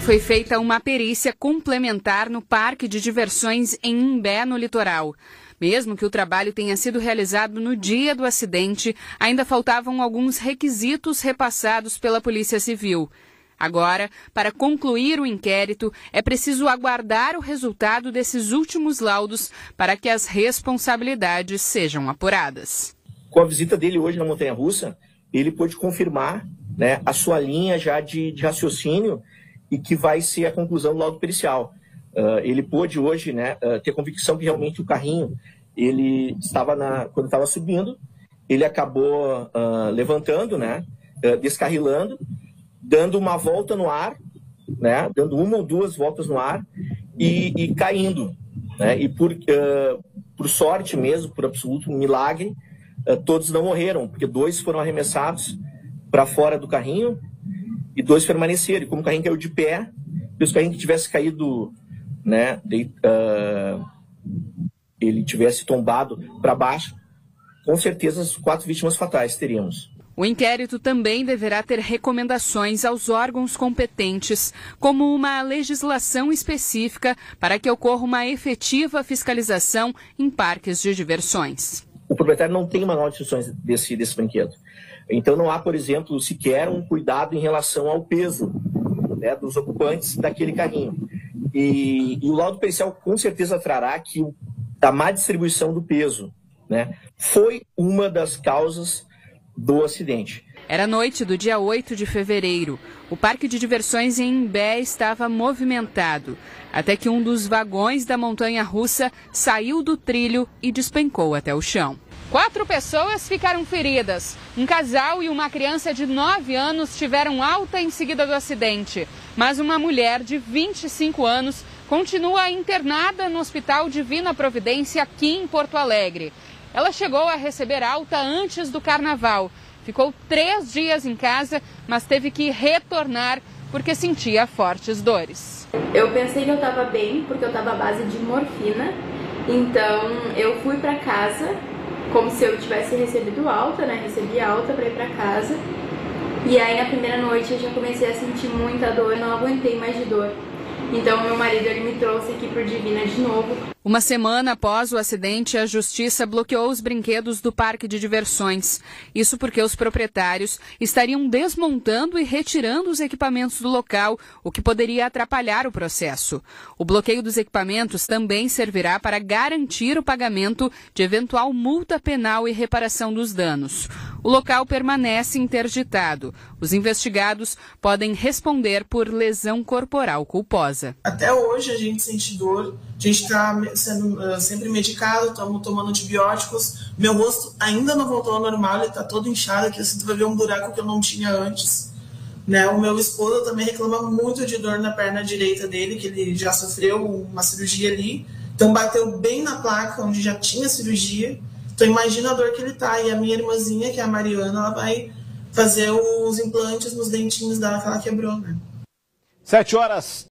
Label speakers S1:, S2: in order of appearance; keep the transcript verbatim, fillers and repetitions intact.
S1: Foi feita uma perícia complementar no parque de diversões em Imbé, no litoral. Mesmo que o trabalho tenha sido realizado no dia do acidente, ainda faltavam alguns requisitos repassados pela Polícia Civil. Agora, para concluir o inquérito, é preciso aguardar o resultado desses últimos laudos para que as responsabilidades sejam apuradas.
S2: Com a visita dele hoje na montanha-russa, ele pôde confirmar, né, a sua linha já de, de raciocínio e que vai ser a conclusão do laudo pericial. Uh, ele pôde hoje, né, uh, ter convicção que realmente o carrinho, ele estava na, quando estava subindo, ele acabou uh, levantando, né, uh, descarrilando, dando uma volta no ar, né, dando uma ou duas voltas no ar e, e caindo. Né, e por, uh, por sorte mesmo, por absoluto milagre, uh, todos não morreram, porque dois foram arremessados para fora do carrinho e dois permaneceram. E como o carrinho caiu de pé, se o carrinho tivesse caído, né, de, uh, ele tivesse tombado para baixo, com certeza as quatro vítimas fatais teríamos.
S1: O inquérito também deverá ter recomendações aos órgãos competentes, como uma legislação específica para que ocorra uma efetiva fiscalização em parques de diversões.
S2: O proprietário não tem manual de instruções desse, desse brinquedo. Então não há, por exemplo, sequer um cuidado em relação ao peso, né, dos ocupantes daquele carrinho. E, e o laudo pericial com certeza trará que o, a má distribuição do peso, né, foi uma das causas do acidente.
S1: Era noite do dia oito de fevereiro. O parque de diversões em Imbé estava movimentado, até que um dos vagões da montanha-russa saiu do trilho e despencou até o chão. Quatro pessoas ficaram feridas. Um casal e uma criança de nove anos tiveram alta em seguida do acidente. Mas uma mulher de vinte e cinco anos continua internada no Hospital Divina Providência aqui em Porto Alegre. Ela chegou a receber alta antes do carnaval. Ficou três dias em casa, mas teve que retornar porque sentia fortes dores.
S3: Eu pensei que eu estava bem, porque eu estava à base de morfina. Então eu fui para casa como se eu tivesse recebido alta, né? Recebi alta para ir para casa. E aí na primeira noite eu já comecei a sentir muita dor, eu não aguentei mais de dor. Então meu marido ele me trouxe aqui por Divina de novo.
S1: Uma semana após o acidente, a Justiça bloqueou os brinquedos do parque de diversões. Isso porque os proprietários estariam desmontando e retirando os equipamentos do local, o que poderia atrapalhar o processo. O bloqueio dos equipamentos também servirá para garantir o pagamento de eventual multa penal e reparação dos danos. O local permanece interditado. Os investigados podem responder por lesão corporal culposa.
S4: Até hoje a gente sente dor, a gente está sendo uh, sempre medicado, estamos tomando antibióticos. Meu rosto ainda não voltou ao normal, ele está todo inchado, aqui você vai ver um buraco que eu não tinha antes. Né? O meu esposo também reclama muito de dor na perna direita dele, que ele já sofreu uma cirurgia ali. Então bateu bem na placa onde já tinha cirurgia. Então imagina a dor que ele tá. E a minha irmãzinha, que é a Mariana, ela vai fazer os implantes nos dentinhos dela que ela quebrou, né?
S5: Sete horas.